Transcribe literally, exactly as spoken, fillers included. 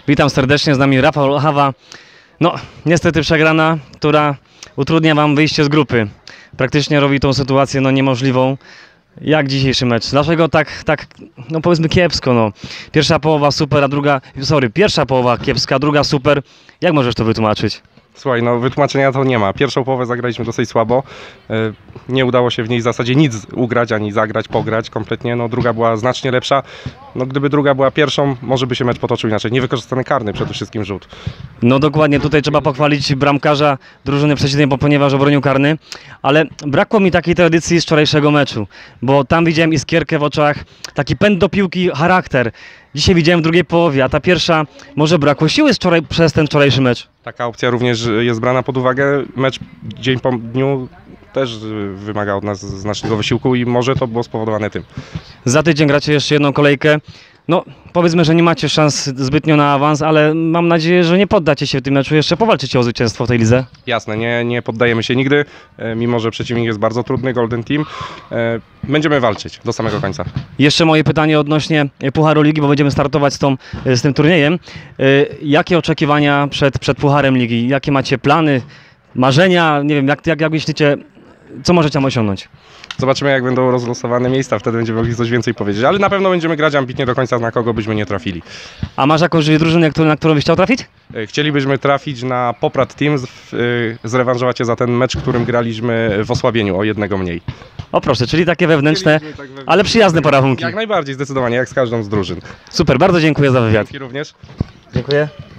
Witam serdecznie, z nami Rafał Hawa. No, niestety przegrana, która utrudnia wam wyjście z grupy. Praktycznie robi tą sytuację no, niemożliwą. Jak dzisiejszy mecz? Dlaczego tak, tak, no powiedzmy kiepsko, no. Pierwsza połowa super, a druga, sorry, pierwsza połowa kiepska, druga super. Jak możesz to wytłumaczyć? Słuchaj, no wytłumaczenia to nie ma. Pierwszą połowę zagraliśmy dosyć słabo. Nie udało się w niej w zasadzie nic ugrać, ani zagrać, pograć kompletnie. No druga była znacznie lepsza. No gdyby druga była pierwszą, może by się mecz potoczył inaczej. Niewykorzystany karny, przede wszystkim rzut. No dokładnie, tutaj trzeba pochwalić bramkarza drużyny przeciwnej, bo ponieważ obronił karny. Ale brakło mi takiej tradycji z wczorajszego meczu, bo tam widziałem iskierkę w oczach, taki pęd do piłki, charakter. Dzisiaj widziałem w drugiej połowie, a ta pierwsza, może brakło siły wczoraj, przez ten wczorajszy mecz. Taka opcja również jest brana pod uwagę. Mecz dzień po dniu też wymaga od nas znacznego wysiłku i może to było spowodowane tym. Za tydzień gracie jeszcze jedną kolejkę. No, powiedzmy, że nie macie szans zbytnio na awans, ale mam nadzieję, że nie poddacie się w tym meczu, jeszcze powalczycie o zwycięstwo w tej lidze. Jasne, nie, nie poddajemy się nigdy, mimo że przeciwnik jest bardzo trudny, Golden Team. Będziemy walczyć do samego końca. Jeszcze moje pytanie odnośnie Pucharu Ligi, bo będziemy startować z, tą, z tym turniejem. Jakie oczekiwania przed, przed Pucharem Ligi? Jakie macie plany, marzenia? Nie wiem, jak, jak, jak myślicie, co możecie tam osiągnąć? Zobaczymy, jak będą rozlosowane miejsca, wtedy będziemy mogli coś więcej powiedzieć, ale na pewno będziemy grać ambitnie do końca, na kogo byśmy nie trafili. A masz jakąś drużynę, na którą byś chciał trafić? Chcielibyśmy trafić na Poprad Team, zrewanżować się za ten mecz, którym graliśmy w osłabieniu o jednego mniej. O proszę, czyli takie wewnętrzne, tak wewnętrzne, ale przyjazne porachunki. Jak najbardziej, zdecydowanie, jak z każdą z drużyn. Super, bardzo dziękuję za wywiad. Dzięki również. Dziękuję.